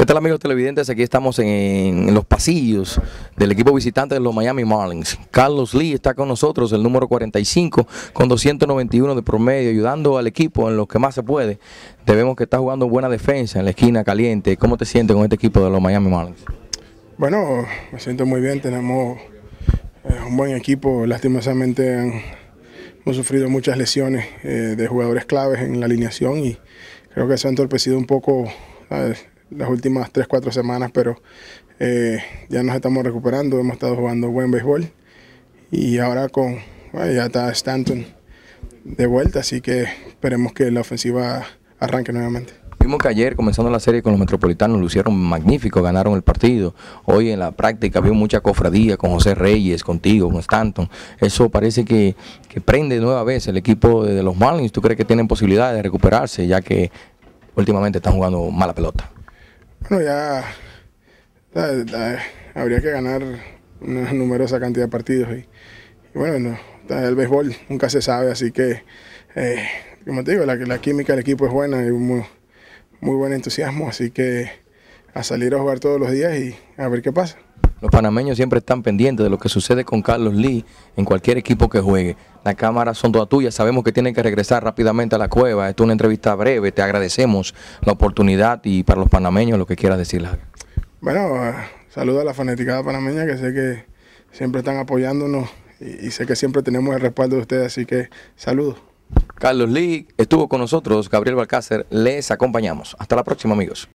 ¿Qué tal, amigos televidentes? Aquí estamos en los pasillos del equipo visitante de los Miami Marlins. Carlos Lee está con nosotros, el número 45, con 291 de promedio, ayudando al equipo en lo que más se puede. Debemos que está jugando buena defensa en la esquina caliente. ¿Cómo te sientes con este equipo de los Miami Marlins? Bueno, me siento muy bien, tenemos un buen equipo. Lastimosamente hemos sufrido muchas lesiones de jugadores claves en la alineación y creo que se ha entorpecido un poco las últimas 3-4 semanas, pero ya nos estamos recuperando, hemos estado jugando buen béisbol y ahora ya está Stanton de vuelta, así que esperemos que la ofensiva arranque nuevamente. Vimos que ayer, comenzando la serie con los Metropolitanos, lo hicieron magnífico, ganaron el partido. Hoy en la práctica vio mucha cofradía con José Reyes, contigo, con Stanton. Eso parece que prende nueva vez el equipo de los Marlins. ¿Tú crees que tienen posibilidades de recuperarse, ya que últimamente están jugando mala pelota? Bueno, ya habría que ganar una numerosa cantidad de partidos y bueno, el béisbol nunca se sabe, así que como te digo, la química del equipo es buena, hay muy buen entusiasmo, así que a salir a jugar todos los días y a ver qué pasa. Los panameños siempre están pendientes de lo que sucede con Carlos Lee en cualquier equipo que juegue. Las cámaras son todas tuyas, sabemos que tienen que regresar rápidamente a la cueva. Esto es una entrevista breve, te agradecemos la oportunidad y para los panameños lo que quieras decirles. Bueno, saludo a la fanaticada panameña, que sé que siempre están apoyándonos y sé que siempre tenemos el respaldo de ustedes, así que saludos. Carlos Lee estuvo con nosotros, Gabriel Balcácer, les acompañamos. Hasta la próxima, amigos.